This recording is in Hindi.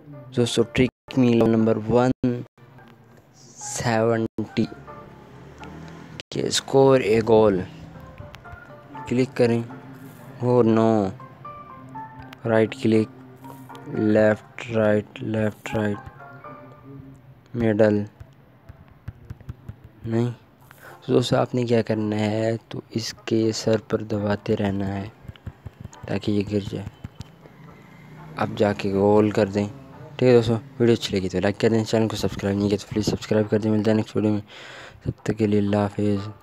दोस्तों ट्रिक मी नंबर 170 के स्कोर ए गोल क्लिक करें और no right click left right middle नहीं। तो दोस्तों आपने क्या करना है, तो इसके सर पर दबाते रहना है ताकि ये गिर जाए। अब जाके गोल कर दें। ठीक है दोस्तों, वीडियो अच्छी लगी तो लाइक कर दें, चैनल को सब्सक्राइब नहीं किया तो प्लीज़ सब्सक्राइब कर दें। मिलते हैं नेक्स्ट वीडियो में, तब तक के लिए अल्लाह हाफिज़।